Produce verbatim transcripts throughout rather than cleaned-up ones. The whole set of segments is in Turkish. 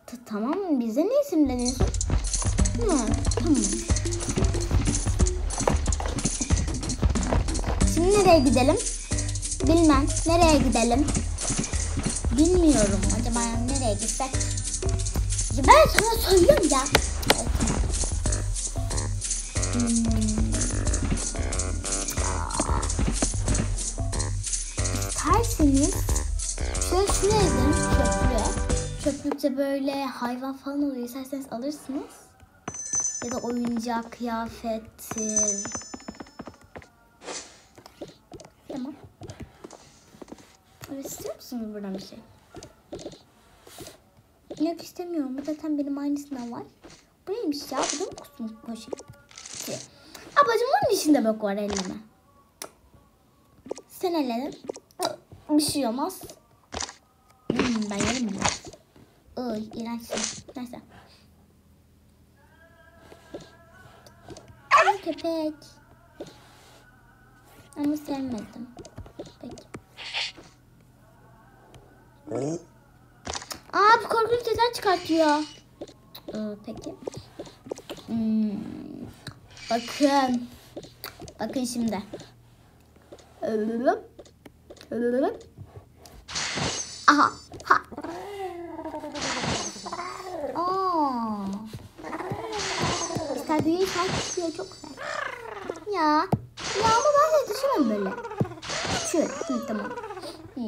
Tamam mı? Bize ne isimleniyorsun? Hı, tamam. Şimdi nereye gidelim? Bilmem. Nereye gidelim? Bilmiyorum. Acaba nereye gitsek? Ya ben sana söylüyorum ya. Hmm. İsterseniz şöyle şuraya gidelim. Çöplüğe. Çöplükte böyle hayvan falan oluyor. İsterseniz alırsınız. Ya da oyuncak, kıyafettir. Tamam. Evet, istiyor musunuz buradan bir şey? Yok, istemiyorum. Bu zaten benim aynısından var. Bu neymiş ya? Bu da mı kusmuş poşet? Ablacığım bunun içinde bak var, elleme. Sen elledin. Bir şey olmaz. Hmm, ben yerim bunu. Iy, iğrençsin. Neyse. Ay, köpek. Ama sevmedim. Peki. Aa, bu korkunç sesler çıkartıyor. Ee, peki. Hmm. Bakın. Bakın şimdi. Aha. Ha. Aa. İstediği şarkı çıkıyor, çok güzel. Ya. Ya ama ben de düşemem böyle. Şöyle. Hı, tamam. Hı.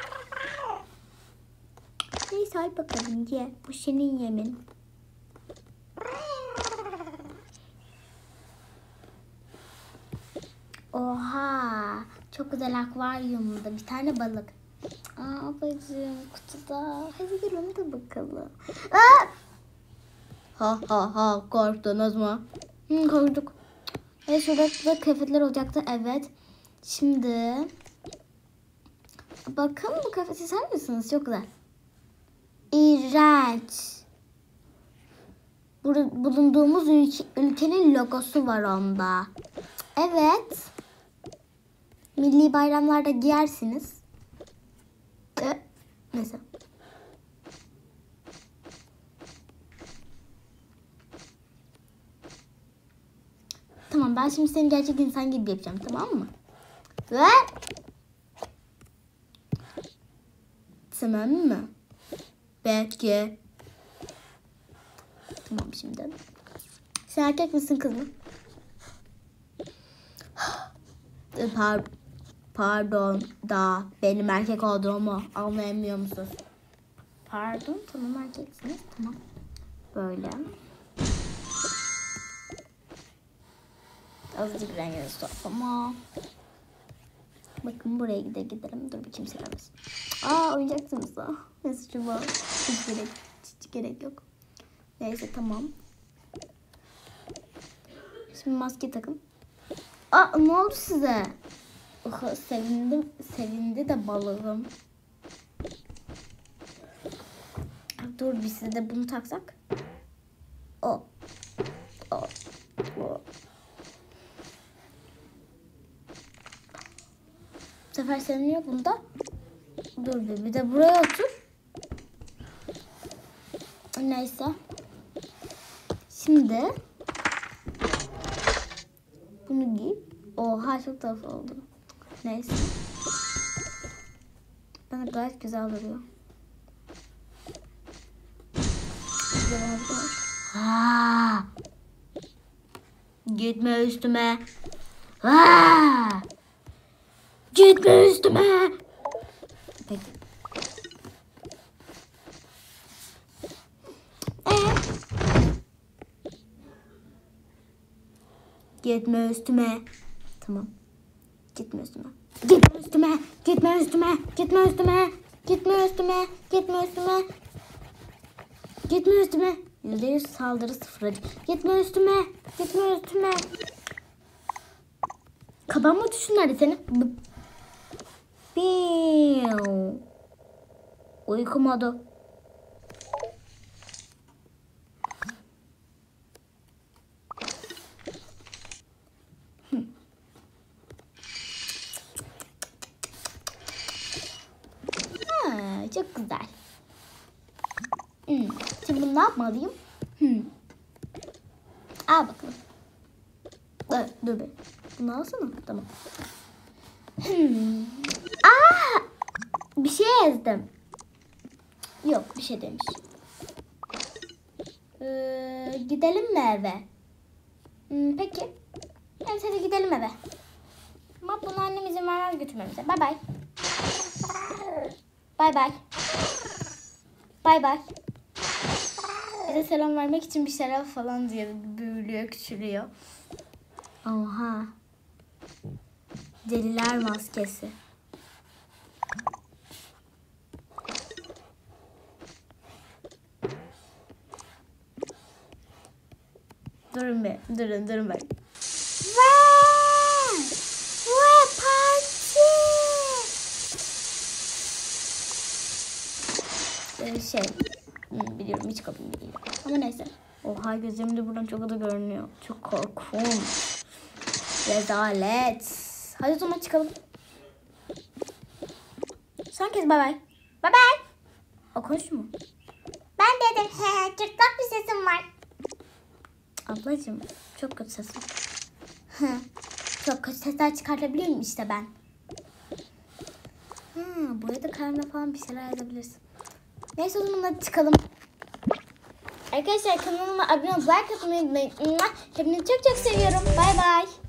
Neyse, al bakalım ye. Bu senin yemin. Oha. Çok güzel akvaryumda bir tane balık. Aa bacım, kutuda. Hadi gel onu da bakalım. Aa! Ha ha ha, korktunuz mu? Hı, korktuk. Evet, şurada da kıyafetler olacaktı. Evet. Şimdi bakın, bu kıyafeti ser misiniz? Çok güzel. İğrenç. Bur bulunduğumuz ülke, ülkenin logosu var onda. Evet. Milli bayramlarda giyersiniz. Ee, neyse. Tamam, ben şimdi seni gerçek insan gibi yapacağım, tamam mı? Ve tamam mı? Belki. Tamam şimdi. Sen erkek misin, kız mı? Par pardon da benim erkek olduğumu anlayamıyor musunuz? Pardon, tamam erkeksiniz, tamam. Böyle. Azıcık rengini stop ama. Bakın buraya gide gidelim. Dur bir kimse gelmesin. Aa, oynayacaksınız da. Ne suçu var? Hiç gerek, hiç gerek yok. Neyse tamam. Şimdi maske takın. Aa, ne oldu size? Oh, sevindim, sevindi de balığım. Dur bir size de bunu taksak. O. O. O. Bu sefer seviniyor bunda. Dur bir, bir de buraya otur. Neyse. Şimdi bunu giy. Oha, çok tuhaf oldu. Neyse. Bana gayet güzel duruyor. Güzel oldu. Aa! Gitme üstüme. Aa! Gitme üstüme. Peki. Ee? Gitme üstüme. Tamam. Gitme üstüme. Gitme üstüme. Gitme üstüme. Gitme üstüme. Gitme üstüme. Gitme üstüme. Gitme üstüme. yüzde yüz saldırı sıfır. Gitme üstüme. Gitme üstüme. Kaban mı düşün nerede senin? Biu. Uykum oldu. Ha, çok güzel. Hmm. Şimdi ne yapmalıyım? Hmm. Al bakalım. Dur, dur be. Bunu alsana. Tamam. Hmm. Aa! Bir şey ezdim. Yok, bir şey demiş. Ee, gidelim mi eve? Hmm, peki. Evet, hadi gidelim eve. Ama bunu annem izin vermez götürmemize. Bay bay. Bay bay. Bay bay. Bize selam vermek için bir şeyler falan diyor. Büyülüyor, küçülüyor. Oha. Deliler maskesi. Durun be, durun, durun bak. Vay! Vay parti! Ee, şey, hmm, biliyorum hiç kabul değil. Ama neyse. Oha gözlerim de buradan çok da görünüyor. Çok korkunç. Rezalet. Hadi o zaman çıkalım. Son kez bay bay. Bay bay. O konuştu mu? Ben dedim. He, çıplak bir sesim var. Ablacığım çok kötü sesim. Çok kötü sesler çıkartabiliyorum işte ben. Ha, buraya da karnına falan bir şeyler yazabilirsin. Neyse o zaman hadi çıkalım. Arkadaşlar kanalıma abone olup like atmayı unutmayın. Hepinizi çok çok seviyorum. Bay bay.